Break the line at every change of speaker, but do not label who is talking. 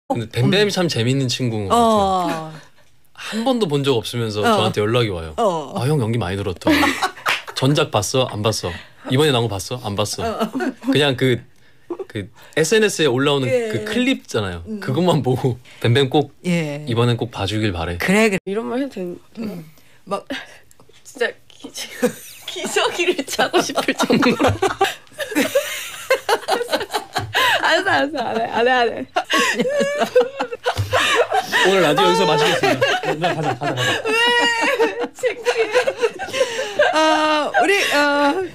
근데 뱀뱀이 참 재밌는 친구인 것 같아요. 한 번도 본 적 없으면서 저한테 연락이 와요. 아, 형 연기 많이 늘었다. 전작 봤어? 안 봤어? 이번에 나온 거 봤어? 안 봤어? 그냥 그 SNS에 올라오는 그 클립 있잖아요. 그것만 보고 뱀뱀 꼭 이번엔 꼭 봐주길 바래.
그래.
이런 말 해도 되나? 막 진짜 기저귀를 차고 싶을 정도로. 알았어 안 해.
오늘 라디오 여기서 마치겠습니다. 가자.
우리